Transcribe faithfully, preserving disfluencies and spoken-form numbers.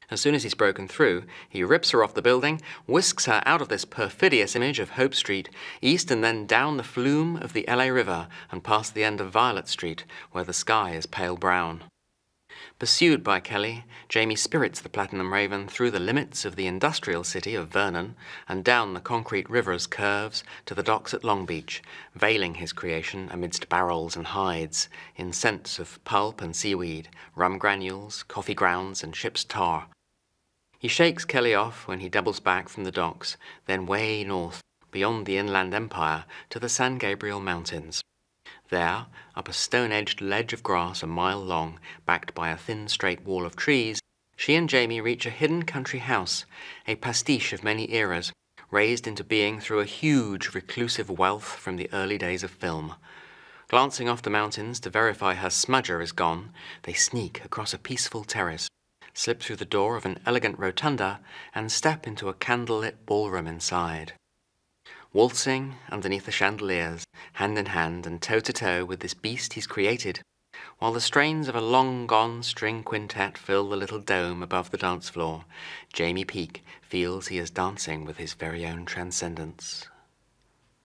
As soon as he's broken through, he rips her off the building, whisks her out of this perfidious image of Hope Street, east and then down the flume of the L A River and past the end of Violet Street, where the sky is pale brown. Pursued by Kelly, Jaymi spirits the Platinum Raven through the limits of the industrial city of Vernon and down the concrete river's curves to the docks at Long Beach, veiling his creation amidst barrels and hides, in scents of pulp and seaweed, rum granules, coffee grounds, and ship's tar. He shakes Kelly off when he doubles back from the docks, then way north, beyond the inland empire, to the San Gabriel Mountains. There, up a stone-edged ledge of grass a mile long, backed by a thin straight wall of trees, she and Jaymi reach a hidden country house, a pastiche of many eras, raised into being through a huge reclusive wealth from the early days of film. Glancing off the mountains to verify her smudger is gone, they sneak across a peaceful terrace, slip through the door of an elegant rotunda, and step into a candlelit ballroom inside. Waltzing underneath the chandeliers, hand in hand and toe-to-toe with this beast he's created, while the strains of a long-gone string quintet fill the little dome above the dance floor, Jaymi Peak feels he is dancing with his very own transcendence.